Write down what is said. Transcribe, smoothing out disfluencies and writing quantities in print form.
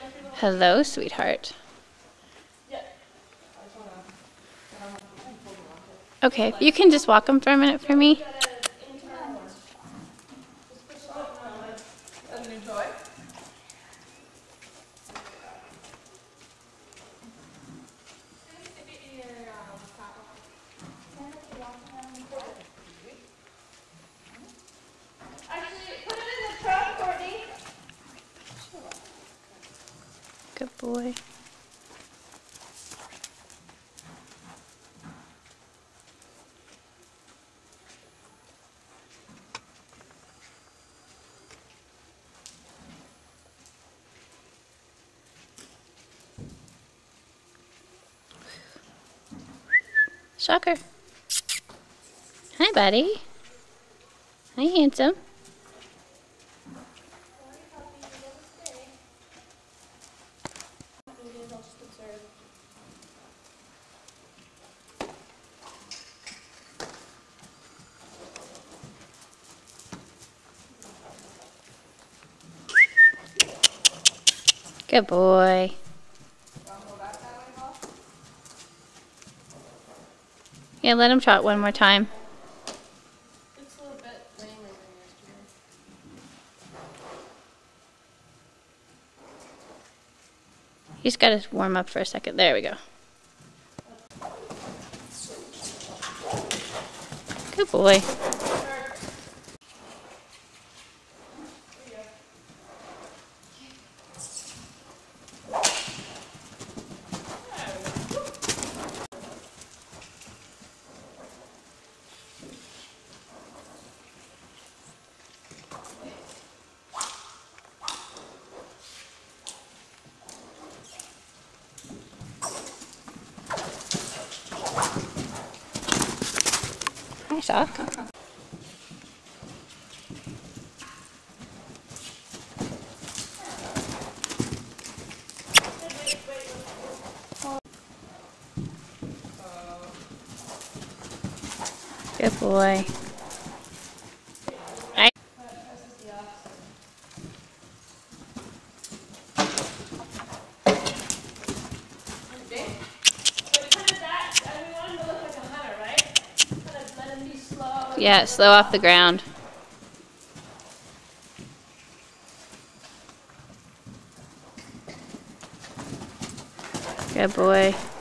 Hello, sweetheart. Okay, you can just walk them for a minute for me. Good boy. Shocker. Hi, buddy. Hi, handsome. Good boy. Yeah, let him trot one more time. It's a little bit lamer than yesterday. He's got to warm up for a second. There we go. Good boy. Hi, Shock. Good boy. Hi. Yeah, slow off the ground. Good boy.